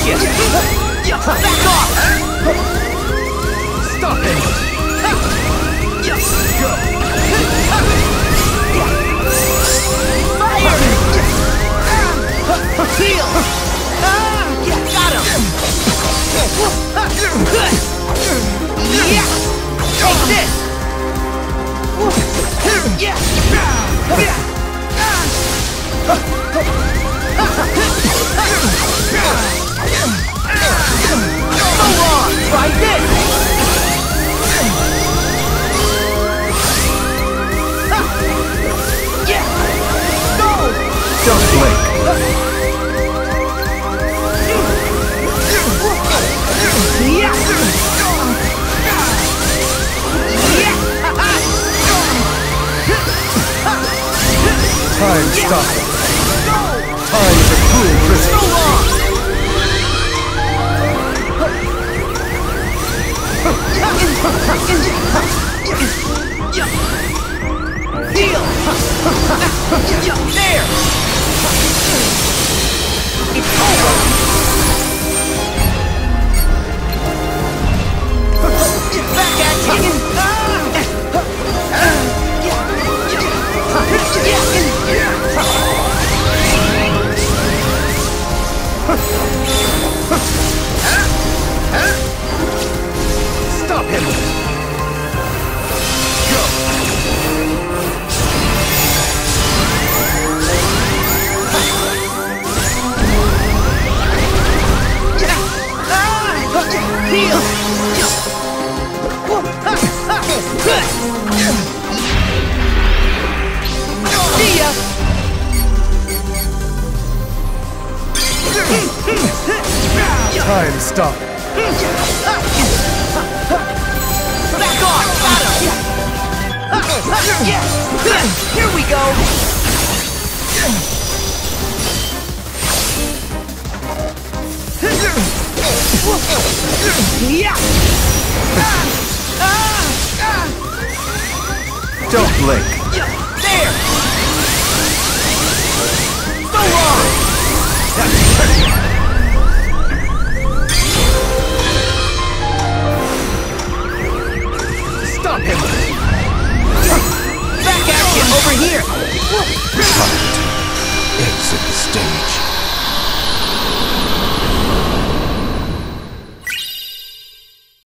Gotcha! Back off! Stop it! Go! Fire! Heal! Got him! Yeah! Take this! Yeah! So long! Try this! Yeah! Go! Don't blink. Time stops. Time is a cruel prison. So long! Heal! There! It's over! Back at you! Stop him! Go! Heal! See ya! Time stop. Back off! Got him! Here we go! Don't blink. There! So long!